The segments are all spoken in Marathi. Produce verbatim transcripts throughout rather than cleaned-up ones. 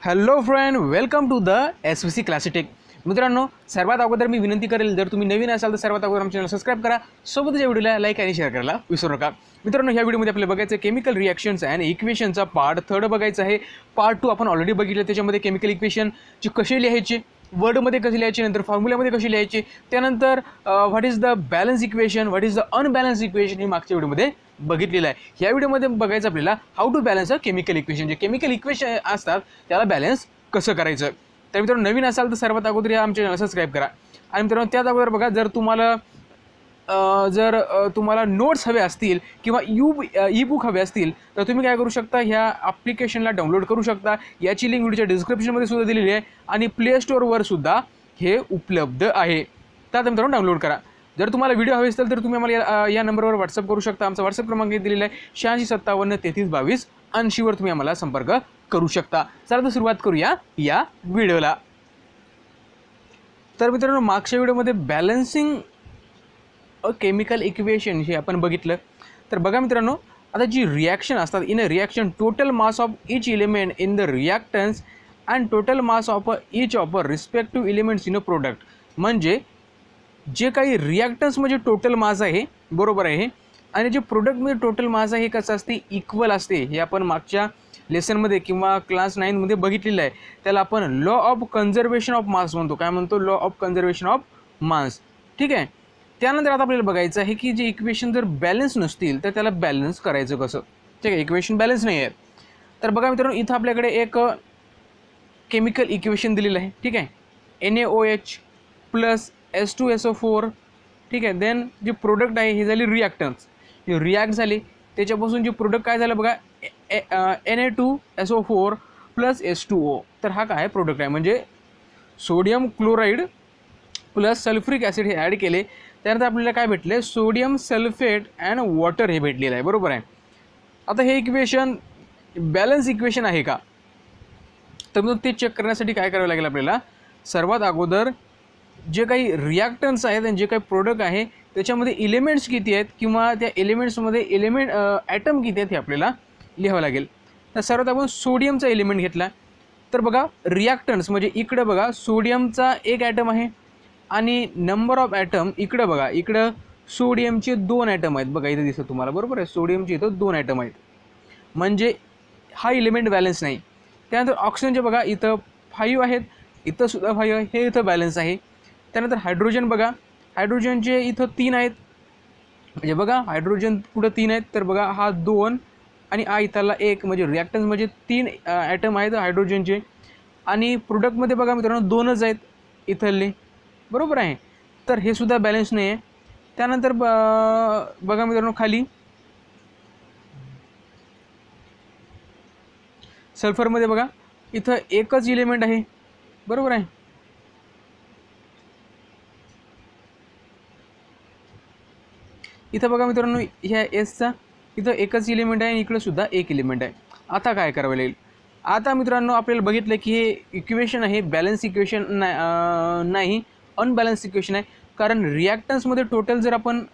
Hello friend, welcome to the S V C Classitech. मित्रांनो, सर्वात अगोदर मी विनंती करेल, जर तुम्ही नवीन असाल तर सर्वात अगोदर आमच्या चॅनल सबस्क्राईब करा. सोबतच या व्हिडिओला लाईक आणि शेअर करायला विसरू नका. मित्रांनो, ह्या व्हिडिओमध्ये आपल्याला बघायचं केमिकल रिॲक्शन्स अँड इक्वेशनचा पार्ट थर्ड बघायचा आहे. पार्ट टू आपण ऑलरेडी बघितलं. त्याच्यामध्ये केमिकल इक्वेशनची कशी लिहायची, वर्डमध्ये कशी लिहायची, नंतर फॉर्म्युल्यामध्ये कशी लिहायची, त्यानंतर what is the balance equation, what is the unbalance equation हे मागच्या व्हिडिओमध्ये बघितलेलं आहे. ह्या व्हिडिओमध्ये बघायचं आपल्याला how to balance a chemical equation. जे केमिकल इक्वेशन असतात त्याला बॅलन्स कसं करायचं. तर मित्रांनो, नवीन असाल तर सर्वात अगोदर या आमच्या चॅनलला सबस्क्राईब करा. आणि मित्रांनो, त्याच अगोदर बघा, जर तुम्हाला जर तुम्हाला नोट्स हवे असतील किंवा यू ई बुक हवे असतील तर तुम्ही काय करू शकता, ह्या ॲप्लिकेशनला डाउनलोड करू शकता. याची लिंक व्हिडिओच्या डिस्क्रिप्शनमध्ये सुद्धा दिलेली आहे आणि प्ले स्टोअरवर सुद्धा हे उपलब्ध आहे. तर मित्रांनो, डाउनलोड करा. जर तुम्हाला व्हिडिओ हवे असतील तर तुम्ही आम्हाला या, या नंबरवर व्हॉट्सअप करू शकता. आमचा व्हॉट्सअप क्रमांक दिलेला आहे शहाऐंशी सत्तावन्न तेहतीस बावीस ऐंशीवर तुम्ही आम्हाला संपर्क करू शकता. चला तर सुरुवात करूया या व्हिडिओला. तर मित्रांनो, मागच्या व्हिडिओमध्ये बॅलन्सिंग अ केमिकल इक्वेशन हे आपण बघितलं. तर बघा मित्रांनो, आता जी रिॲक्शन असतात, in a reaction total mass of each element in the reactants and total mass of each of a respective elements in a product. म्हणजे जे काही रिॲक्टन्स म्हणजे टोटल मास आहे, बरोबर आहे, आणि जे प्रोडक्टमध्ये टोटल मास आहे हे कसं असते, इक्वल असते. हे आपण मागच्या लेसनमध्ये किंवा क्लास नाईनमध्ये बघितलेलं आहे. त्याला आपण law of conservation of mass म्हणतो. काय म्हणतो? Law of conservation of mass. ठीक आहे. त्यानंतर आता आपल्याला बघायचं आहे की जे इक्वेशन जर बॅलन्स नसतील तर त्याला बॅलन्स करायचं कसं. ठीक आहे, इक्वेशन बॅलन्स नाही आहे. तर बघा मित्रांनो, इथं आपल्याकडे एक केमिकल इक्वेशन दिलेलं आहे. ठीक आहे, N A O H plus S two S O four. ठीक आहे. देन जे प्रोडक्ट आहे ही झाली रिॲक्टन्स. जे रिॲक्ट झाली त्याच्यापासून जे प्रोडक्ट काय झालं बघा, N A two S O four plus S two O. तर हा काय प्रोडक्ट आहे, म्हणजे sodium chloride plus sulphuric acid हे ॲड केले. त्यानंतर आपल्याला काय भेटले, सोडियम सल्फेट अँड वॉटर हे भेटलेलं आहे. बरोबर आहे. आता हे इक्वेशन बॅलन्स इक्वेशन आहे का, तर मग ते चेक करण्यासाठी काय करावं लागेल आपल्याला, सर्वात अगोदर जे काही रिॲक्टन्स आहेत आणि जे काही प्रोडक्ट आहे त्याच्यामध्ये एलिमेंट्स किती आहेत किंवा त्या एलिमेंट्समध्ये एलिमेंट ॲटम किती आहेत हे आपल्याला लिहावं लागेल. तर सर्वात आपण सोडियमचा एलिमेंट घेतला. तर बघा, रिॲक्टन्स म्हणजे इकडं बघा सोडियमचा एक ॲटम आहे आणि नंबर ऑफ ॲटम इकडं बघा, इकडं सोडियमचे दोन ॲटम आहेत. बघा इथं दिसतं तुम्हाला, बरोबर आहे, सोडियमचे इथं दोन ॲटम आहेत, म्हणजे हा एलिमेंट बॅलन्स नाही. त्यानंतर ऑक्सिजनचे बघा इथं फाईव्ह आहेत, इथं सुद्धा फाईव्ह आहे, हे इथं बॅलन्स आहे. त्यानंतर हायड्रोजन बघा, हायड्रोजनचे इथं तीन आहेत, म्हणजे बघा हायड्रोजन पुढं तीन आहेत, तर बघा हा दोन आणि हा इथला एक, म्हणजे रिॲक्टन्स म्हणजे तीन ॲटम आहेत हायड्रोजनचे. आणि प्रोडक्टमध्ये बघा मित्रांनो दोनच आहेत इथले, बरोबर आहे. तर हे सुद्धा बॅलन्स नाही आहे. त्यानंतर ब बघा मित्रांनो खाली सल्फरमध्ये बघा इथं एकच इलिमेंट आहे, बरोबर आहे. इथं बघा मित्रांनो, ह्या एसचा इथं एकच इलिमेंट आहे आणि इकडं सुद्धा एक इलिमेंट आहे. आता काय करावं लागेल, आता मित्रांनो आपल्याला बघितलं की हे इक्वेशन आहे बॅलन्स इक्वेशन नाही, अनबॅलन्स इक्वेशन आहे. कारण रिॲक्टन्समध्ये टोटल जर आपण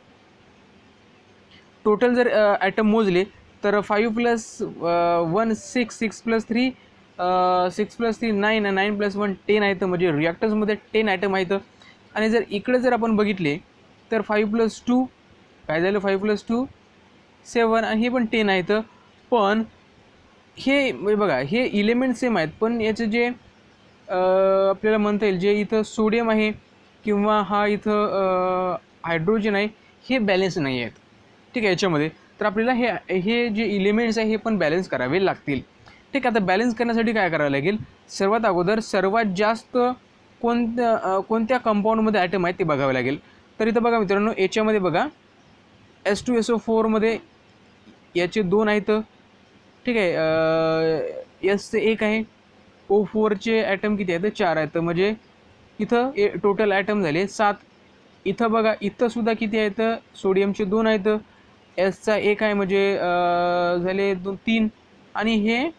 टोटल जर ॲटम मोजले तर five plus one six, six plus three six plus three nine, nine plus one ten आहेत, म्हणजे रिॲक्टन्समध्ये टेन ॲटम आहेत. आणि जर इकडे जर आपण बघितले तर फाईव्ह प्लस टू काय झालं, फाईव्ह प्लस टू सेवन, आणि हे पण टेन आहेत. पण हे बघा हे इलिमेंट सेम आहेत, पण याचं जे आपल्याला म्हणता येईल जे इथं सोडियम आहे किंवा हा इथं हायड्रोजन आहे हे बॅलन्स नाही आहेत. ठीक आहे याच्यामध्ये. तर आपल्याला हे हे जे इलिमेंट्स आहे हे पण बॅलन्स करावे लागतील. ठीक आहे. आता बॅलन्स करण्यासाठी काय करावं लागेल, सर्वात अगोदर सर्वात जास्त कोणत्या कोणत्या कंपाऊंडमध्ये ॲटम आहेत ते बघावं लागेल. तर इथं बघा मित्रांनो, याच्यामध्ये बघा एस टू एस ओ फोरमध्ये याचे दोन आहेत. ठीक आहे. एसचे एक आहे, ओ फोरचे ॲटम किती आहेत, चार आहेत, म्हणजे इथं ए टोटल ॲटम झाले सात. इथं बघा इथंसुद्धा किती आहेत, सोडियमचे दोन आहेत, एसचा एक आहे, म्हणजे झाले दोन तीन, आणि हे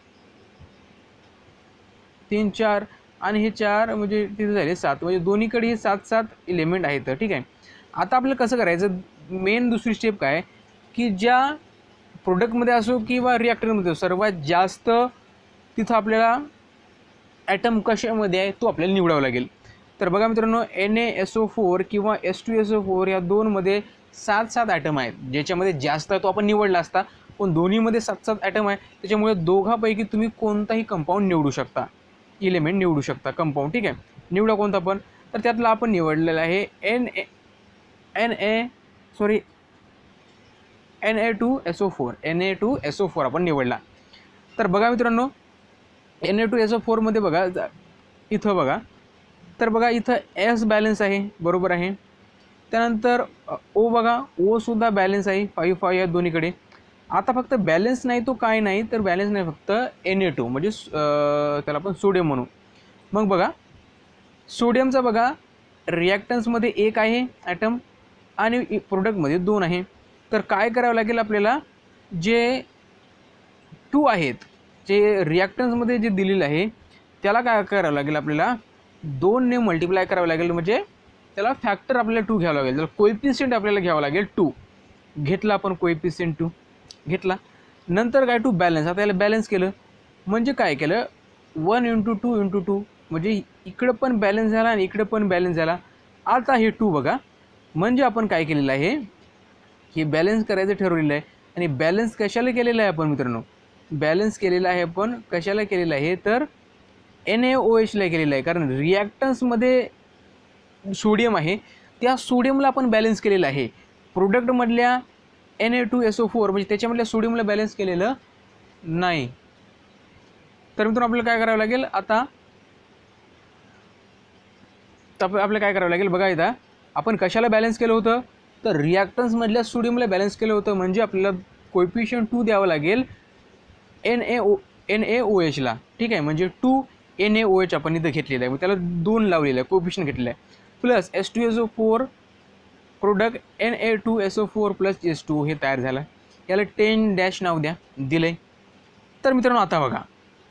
तीन चार आणि हे चार, म्हणजे तिथे झाले सात, म्हणजे दोन्हीकडे हे सात सात एलिमेंट आहेत. ठीक आहे. आता आपल्याला कसं करायचं, मेन दुसरी स्टेप काय की ज्या प्रोडक्टमध्ये असो किंवा रिॲक्टरमध्ये असो सर्वात जास्त तिथं आपल्याला ॲटम कशामध्ये आहे तो आपल्याला निवडावा लागेल. तर बघा मित्रांनो, N A S O four किंवा S two S O four या दोनमध्ये सात सात ॲटम आहेत. ज्याच्यामध्ये जास्त आहे तो आपण निवडला असता, पण दोन्हीमध्ये सात सात ॲटम आहे. त्याच्यामुळे दोघांपैकी तुम्ही कोणताही कंपाऊंड निवडू शकता, इलेमेंट निवडू शकता, कंपाऊंड. ठीक आहे, निवडा कोणता पण. तर त्यातला आपण निवडलेला आहे N A N A sorry N A two S O four N A two S O four आपण निवडला. तर बघा मित्रांनो, N A two S O फोरमध्ये बघा इथं बघा, तर बघा इथं एस बॅलन्स आहे, बरोबर आहे. त्यानंतर ओ बघा, ओसुद्धा बॅलन्स आहे, फाईव्ह फाईव्ह या दोन्हीकडे. आता फक्त बॅलन्स नाही तो काय नाही, तर बॅलन्स नाही फक्त एन ए टू म्हणजे त्याला आपण सोडियम म्हणू. मग बघा सोडियमचा बघा रिॲक्टन्समध्ये एक आहे ॲटम आणि प्रोडक्टमध्ये दोन आहे. तर काय करावं लागेल आपल्याला, जे टू आहेत जे रिॲक्टन्समध्ये जे दिलेलं आहे त्याला काय करावं लागेल, आपल्याला दोनने मल्टिप्लाय करावं लागेल. म्हणजे त्याला फॅक्टर आपल्याला टू घ्यावं लागेल. त्याला कोएफिशियंट आपल्याला घ्यावं लागेल टू. घेतला आपण कोएफिशियंट टू घेतला. नंतर काय टू बॅलन्स. आता याला बॅलन्स केलं म्हणजे काय केलं, one into two into two म्हणजे इकडं पण बॅलन्स झाला आणि इकडं पण बॅलन्स झाला. आता हे टू बघा, म्हणजे आपण काय केलेलं आहे, हे बॅलन्स करायचं ठरवलेलं आहे. आणि बॅलन्स कशाला केलेलं आहे आपण मित्रांनो, बॅलन्स केलेलं आहे आपण कशाला केलेलं आहे, तर एन ए ओ एचला केलेलं आहे. कारण रिॲक्टन्समध्ये सोडियम आहे, त्या सोडियमला आपण बॅलन्स केलेलं आहे. प्रोडक्टमधल्या N A two S O four म्हणजे त्याच्यामधल्या सोडियमला बॅलन्स केलेलं नाही. तर मित्रांनो आपल्याला काय करावं लागेल, आता आपल्याला काय करावं लागेल बघा, इथं आपण कशाला बॅलन्स केलं होतं, तर रिॲक्टन्समधल्या सोडियमला बॅलन्स केलं होतं. म्हणजे आपल्याला कोएफिशियंट टू द्यावं लागेल N A O N A ओ एचला. ठीक आहे, म्हणजे two N A O H आपण इथं घेतलेलं आहे, मग त्याला दोन लावलेलं आहे, कोएफिशियंट घेतलेलं आहे. Plus S two S O four product N A two S O four plus S two हे तयार झालं. याला टेन डॅश नाव द्या, दिलं आहे. तर मित्रांनो आता बघा,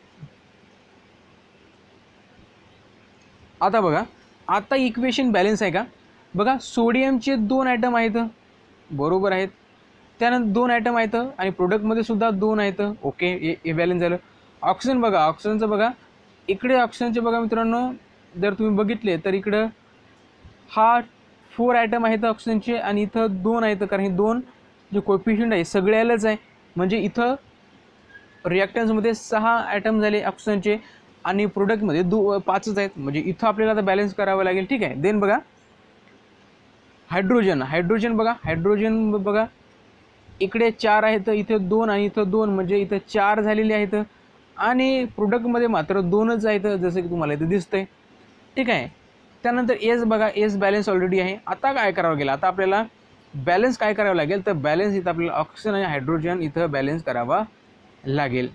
आता बघा आता इक्वेशन बॅलन्स आहे का. बघा सोडियमचे दोन ॲटम आहेत, बरोबर आहेत. त्यानंतर दोन ॲटम आहेत आणि प्रोडक्टमध्ये सुद्धा दोन आहेत. ओके, हे बॅलन्स झालं. ऑक्सिजन बघा, ऑक्सिजनचं बघा इकडे, ऑक्सिजनचे बघा मित्रांनो जर तुम्ही बघितले तर इकडं हा फोर ॲटम आहेत ऑक्सिजनचे आणि इथं दोन आहेत. कारण हे दोन जे कोएफिशियंट आहे सगळ्यालाच आहे. म्हणजे इथं रिॲक्टन्समध्ये सहा ॲटम झाले ऑक्सिजनचे आणि प्रोडक्टमध्ये दो पाचच आहेत. म्हणजे इथं आपल्याला आता बॅलन्स करावं लागेल. ठीक आहे, देन बघा हायड्रोजन, हायड्रोजन बघा, हायड्रोजन बघा इकडे चार आहेत, इथं दोन आणि इथं दोन, म्हणजे इथं चार झालेले आहेत आणि प्रोडक्टमध्ये मात्र दोनच आहेत, जसं की तुम्हाला इथं दिसतंय. ठीक आहे, त्यानंतर एस बघा, एस बॅलन्स ऑलरेडी आहे. आता काय करावं गेलं, आता आपल्याला बॅलन्स काय करावं लागेल, तर बॅलन्स इथं आपल्याला ऑक्सिजन आणि हायड्रोजन इथं बॅलन्स करावा लागेल.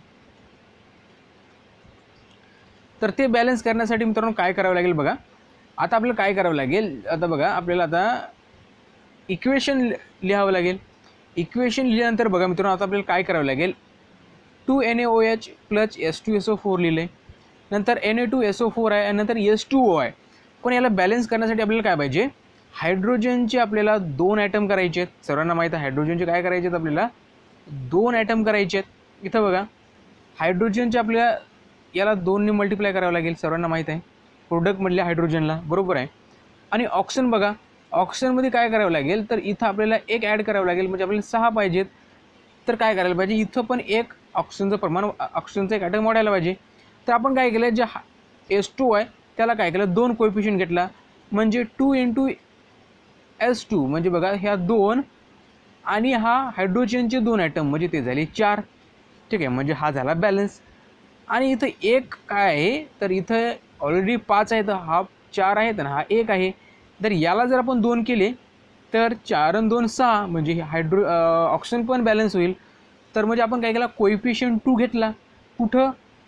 तर ते बॅलन्स करण्यासाठी मित्रांनो काय करावं लागेल बघा, आता आपल्याला काय करावं लागेल, आता बघा आपल्याला आता इक्वेशन लिहावं लागेल. इक्वेशन लिहिल्यानंतर बघा मित्रांनो आता आपल्याला काय करावं लागेल, two N A O H plus S two S O four लिहिले, नंतर N A two S O four आहे आणि नंतर एस टू ओ आहे. पण याला बॅलन्स करण्यासाठी आपल्याला काय पाहिजे, हायड्रोजनचे आपल्याला दोन ॲटम करायचे आहेत. सर्वांना माहीत आहे हायड्रोजनचे काय करायचे आहेत, आपल्याला दोन ॲटम करायचे आहेत. इथं बघा हायड्रोजनचे आपल्याला याला दोनने मल्टिप्लाय करावं लागेल, सर्वांना माहीत आहे प्रोडक्टमधल्या हायड्रोजनला, बरोबर आहे. आणि ऑक्सिजन बघा, ऑक्सिजनमध्ये काय करावं लागेल, तर इथं आपल्याला एक ॲड करावं लागेल. म्हणजे आपल्याला सहा पाहिजेत, तर काय करायला पाहिजे, इथं पण एक ऑक्सिजनचं प्रमाण, ऑक्सिजनचं एक ॲटम वाढायला पाहिजे. तर आपण काय केलं, जे एस टू आहे त्याला काय केलं, दोन कोएफिशियंट घेतला. म्हणजे टू इंटू एस टू म्हणजे बघा ह्या दोन आणि हा हायड्रोजनचे दोन ॲटम म्हणजे ते झाले चार. ठीक आहे, म्हणजे हा झाला बॅलन्स. आणि इथं एक काय आहे, तर इथं ऑलरेडी पाच आहेत, हा चार आहेत आणि हा एक आहे. तर याला जर आपण दोन केले तर चार आणि दोन सहा, म्हणजे हायड्रो ऑक्सिजन पण बॅलन्स होईल. तर म्हणजे आपण काय केला, कोएफिशियंट टू घेतला कुठं,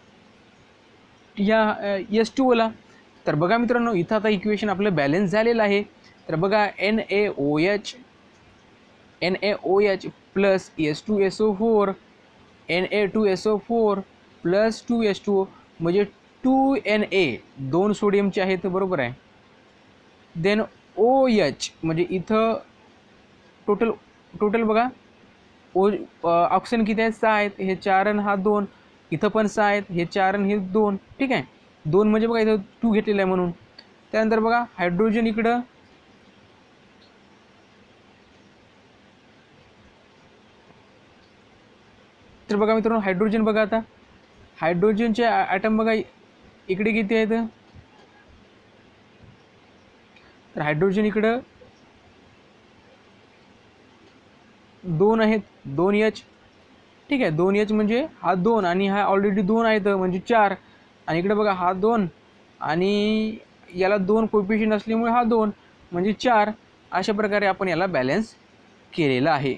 या एस टू ओला. तर बघा मित्रांनो इथं आता इक्वेशन आपलं बॅलन्स झालेलं आहे. तर बघा N A O H N A O H plus S two S O four N A two S O four plus two S two O म्हणजे टू एन ए, दोन सोडियमचे आहेत, बरोबर आहे. देन ओ एच म्हणजे इथं टोटल टोटल बघा ओ ऑक्सिजन किती आहेत, सहा आहेत, हे चार आणि हा दोन, इथं पण सहा आहेत, हे चार आणि हे दोन. ठीक आहे, दोन म्हणजे बघा इथं टू घेतलेलं आहे म्हणून. त्यानंतर बघा हायड्रोजन इकडं, तर बघा मित्रांनो हायड्रोजन बघा, आता हायड्रोजनचे ॲटम बघा इकडे किती आहेत, तर हायड्रोजन इकडं दोन आहेत, दोन एच. ठीक आहे, दोन एच म्हणजे हा दोन आणि हा ऑलरेडी दोन आहेत म्हणजे चार. आणि इकडे बघा हा दोन आणि याला दोन कोएफिशिएंट असल्यामुळे हा दोन म्हणजे चार. अशा प्रकारे आपण याला बॅलन्स केलेला आहे.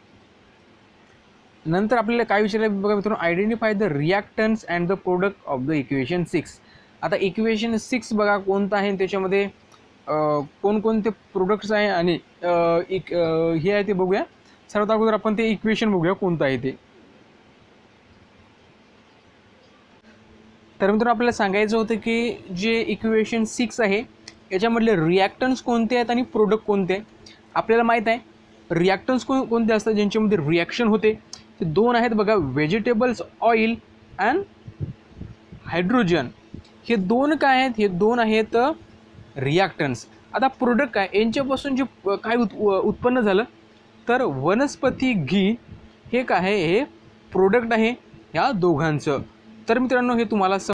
नंतर आपल्याला काय विचारलं बघा मित्रांनो, identify the reactants and the product of the equation six. आता इक्वेशन सिक्स बघा कोणतं आहे, त्याच्यामध्ये कोणकोणते प्रोडक्ट्स आहे आणि एक हे आहे ते बघूया. सर्वात अगोदर आपण ते इक्वेशन बघूया कोणतं आहे ते. तर मित्रांनो आपल्याला सांगायचं होतं की जे इक्वेशन सिक्स आहे याच्यामधले रिॲक्टन्स कोणते आहेत आणि प्रोडक्ट कोणते. आपल्याला माहीत आहे रिॲक्टन्स को कोणते असतात ज्यांच्यामध्ये रिॲक्शन होते, ते दोन आहेत बघा, व्हेजिटेबल्स ऑइल अँड हायड्रोजन. हे दोन काय आहेत, हे दोन आहेत रिॲक्टन्स. आता प्रोडक्ट काय, यांच्यापासून जे काय उत् उत्पन्न झालं तर वनस्पती घी हे काय आहे, हे प्रोडक्ट आहे ह्या दोघांचं. तर मित्रांनो हे तुम्हाला